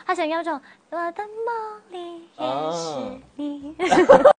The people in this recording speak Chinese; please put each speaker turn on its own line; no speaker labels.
他想要这种我的梦里也是你。